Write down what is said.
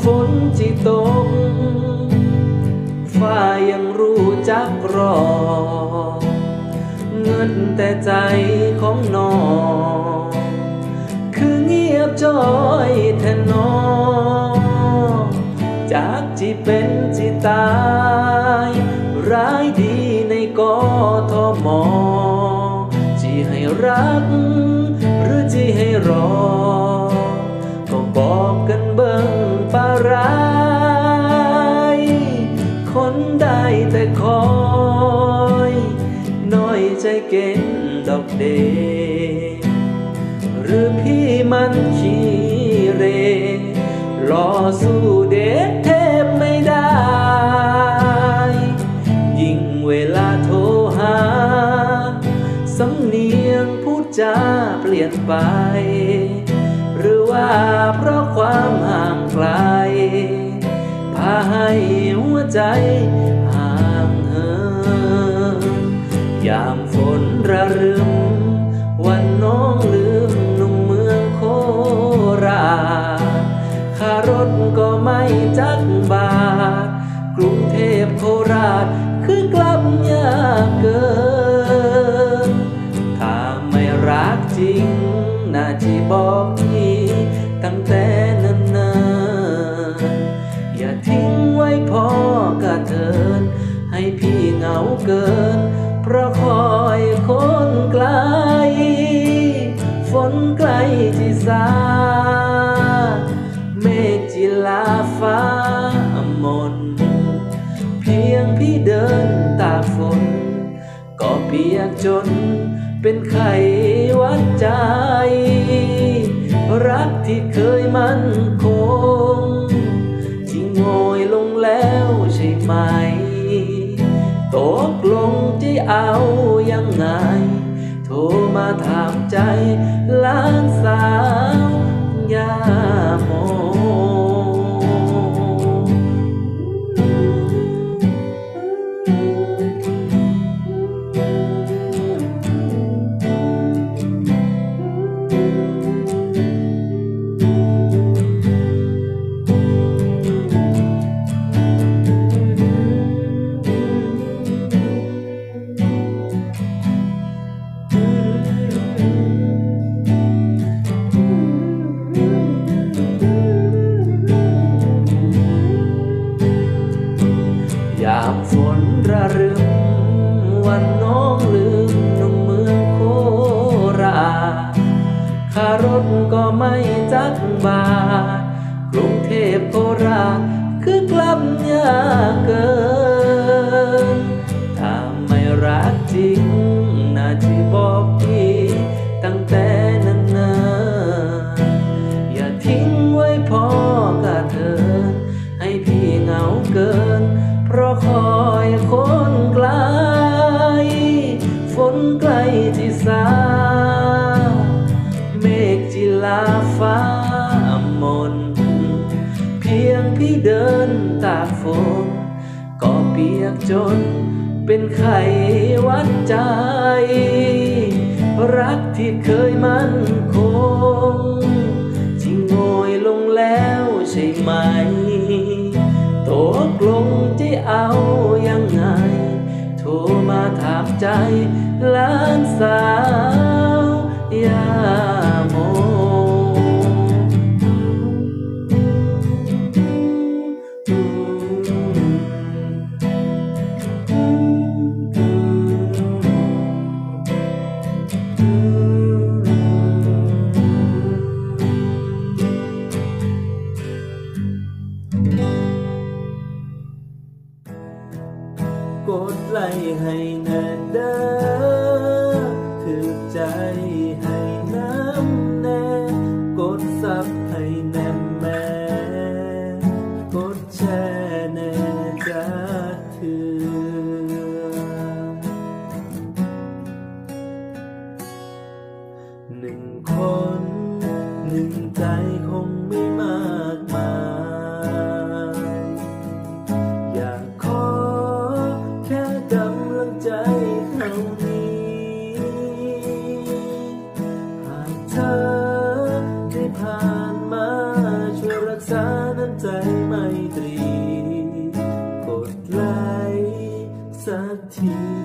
นที่ตกฟ้ายังรู้จักรอเงินแต่ใจของน้องคือเงียบจ้อยแทนน้องจากที่เป็นที่ตายร้ายดีในกทมที่ให้รักหรือที่ให้รอก็บอกกันเบิ่งปะไรคนได้แต่คอยน้อยใจเก่งดอกเดหรือพี่มันขี้เรรอสู้เด็กเทพไม่ได้ยิ่งเวลาโทรหาสำเนียงพูดจาเปลี่ยนไปหรือว่าเพราะความห่างไกลพาให้หัวใจห่างเหินยามฝนระรึมวันน้องลืมหนุ่มเมืองโคราชค่ารถก็ไม่จักบาทกรุงเทพโคราชคือกลับยากเกินถ้าไม่รักจริงน่าที่บอกพี่ตั้งแต่เนิ่นๆอย่าทิ้งไว้พอกระเทินให้พี่เหงาเกินเพราะคอยคนไกลฝนใกล้ที่สาเมฆจิลาฟ้ามนเพียงพี่เดินตากฝนก็เปียกจนเป็นไข้หวัดใจรักที่เคยมั่นคงที่โงยลงแล้วใช่ไหมตกลงจะเอายังไงโทรมาถามใจหลานสาวยาโมยามฝนระรึมวันน้องลืมหนุ่มเมืองโคราชค่ารถก็ไม่จักบาทกรุงเทพโคราชคือกลับยากเกินถ้าไม่รักจริงน่าที่บอกพี่ตั้งแต่นั้นอย่าทิ้งไว้พอกระเทินให้พี่เหงาเกินเพราะคอยคนไกลฝนใกล้ที่สาเมฆจิลาฟ้ามนเพียงพี่เดินตากฝนก็เปียกจนเป็นไข้หวัดใจรักที่เคยมั่นคงที่โงยลงแล้วใช่ไหมตกลงจะเอายังไงโทรมาถามใจหลานสาวยาโมกดไลค์ให้แน่เด้อถือใจให้น้ำแน่กดซับให้แน่แม่กดแชร์แน่จ้าถือหนึ่งคนหนึ่งใจคงไม่มากมายอยากขอแค่กำลังใจเท่านี้หากเธอได้ผ่านมาช่วยรักษาน้ำใจไมตรีกดไลค์สักที